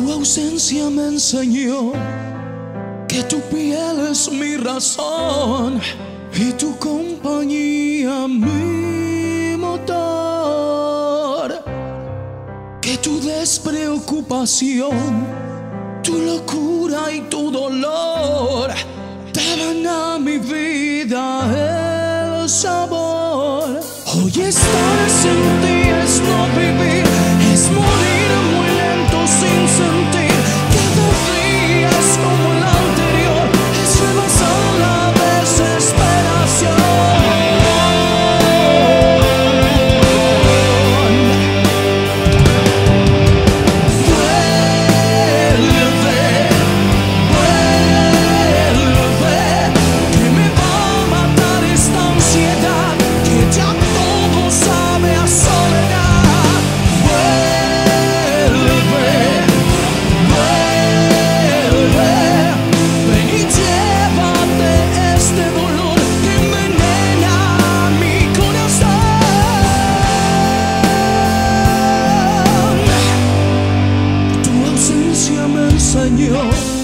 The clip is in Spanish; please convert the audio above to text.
Tu ausencia me enseñó que tu piel es mi razón y tu compañía mi motor. Que tu despreocupación, tu locura y tu dolor daban a mi vida el sabor. Hoy estar sin ti es no vivir, es morir muy lento sin sentir. Cada día es como el anterior, es rebasar la desesperación. Me enseñó